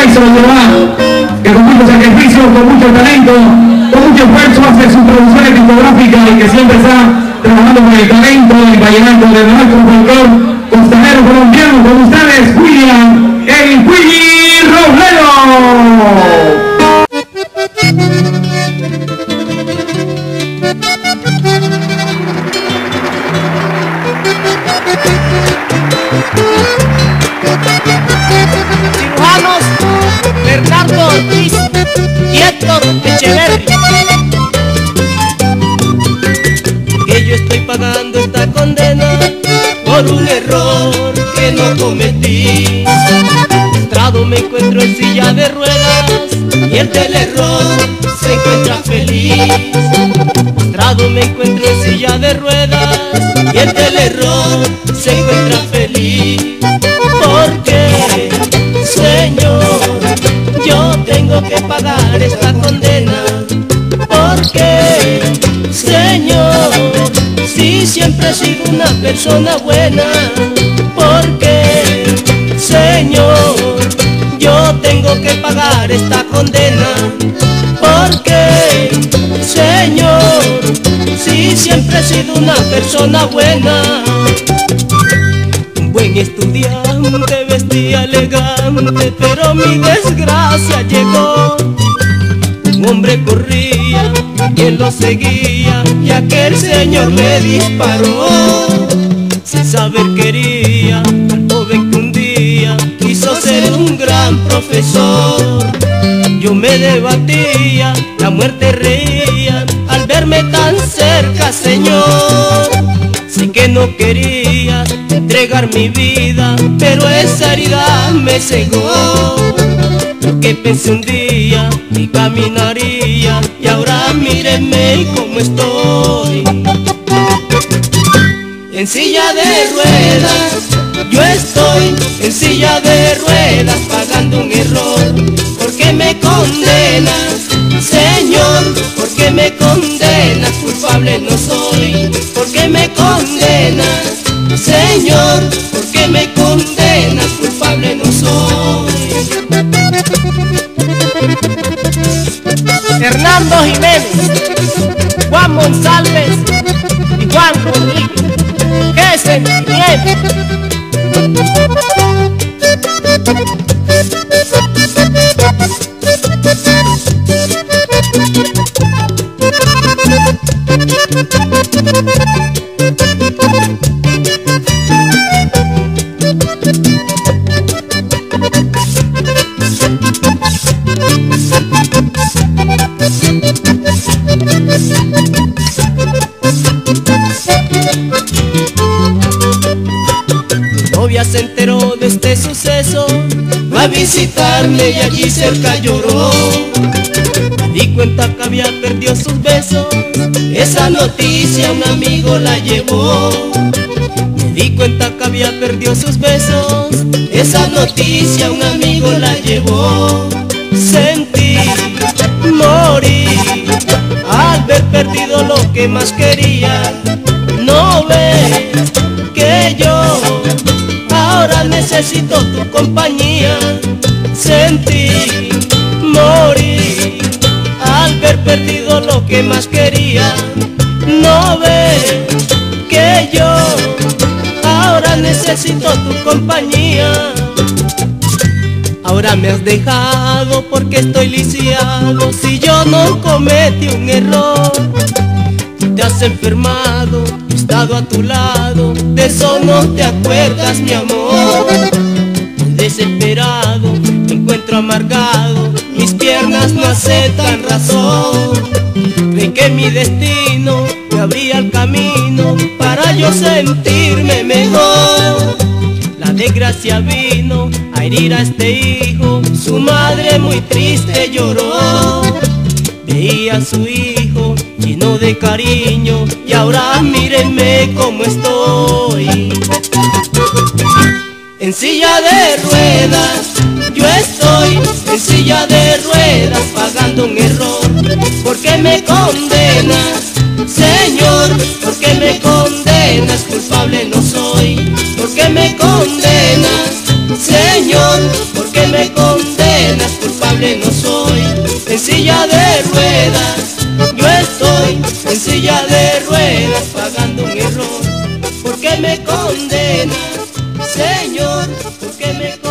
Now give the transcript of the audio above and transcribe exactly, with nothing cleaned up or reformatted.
eso lo lleva, que con mucho sacrificio, con mucho talento, con mucho esfuerzo hace sus producciones discográficas y que siempre está trabajando con el talento, el vallenato de nuestro folclor costanero colombiano. Con ustedes, William, el Willy Robledo. Cirujanos Bernardo Ortiz y Héctor Echeverri. Que yo estoy pagando esta condena por un error que no cometí. Postrado me encuentro en silla de ruedas y el del error se encuentra feliz. Postrado me encuentro en silla de ruedas y el del error se encuentra feliz. Porque, Señor, yo tengo que pagar esta condena. Porque, Señor, si siempre he sido una persona buena. Porque, Señor, yo tengo que pagar esta condena. Porque, Señor, si siempre he sido una persona buena. Un buen estudiante, vestía elegante, pero mi desgracia llegó. Un hombre corría, quien lo seguía, y aquel señor le disparó. Sin saber quería al joven que un día quiso ser un gran profesor. Yo me debatía, la muerte reía al verme tan cerca, Señor. Sé que no quería entregar mi vida, pero esa herida me cegó. Porque pensé un día y caminaría, y ahora míreme cómo estoy. En silla de ruedas, yo estoy en silla de ruedas, pagando un error. ¿Por qué me condenas, Señor? ¿Por qué me condenas? Culpable no soy. ¿Por qué me condenas, Señor? ¿Por qué me condenas? Culpable no soy. Hernando Jiménez, Juan González y Juan Rodríguez. ¡Qué sentimiento! Mi novia se enteró de este suceso, fue a visitarme y allí cerca lloró. Me di cuenta que había perdido sus besos, esa noticia un amigo la llevó. Me di cuenta que había perdido sus besos, esa noticia un amigo la llevó. Sentí morir al ver perdido lo que más quería. No ves que yo ahora necesito tu compañía. Sentí morir al ver perdido lo que más quería. No ves que yo ahora necesito tu compañía. Ahora me has dejado porque estoy lisiado. Si yo no cometí un error, tú te has enfermado, he estado a tu lado, de eso no te acuerdas, mi amor. Desesperado, me encuentro amargado, mis piernas no aceptan razón. Creí que mi destino me abría el camino para yo sentirme mejor. La desgracia vino a herir a este hijo, su madre muy triste lloró. Veía a su hijo lleno de cariño, y ahora mírenme cómo estoy. En silla de ruedas, yo estoy en silla de ruedas, pagando un error. ¿Por qué me condenas, Señor? ¿Por qué me condenas? Culpable no soy. ¿Por qué me condenas, Señor? ¿Por qué me condenas? silla de ruedas, yo estoy en silla de ruedas pagando un error. ¿Por qué me condenas, Señor? ¿Por qué me condenas?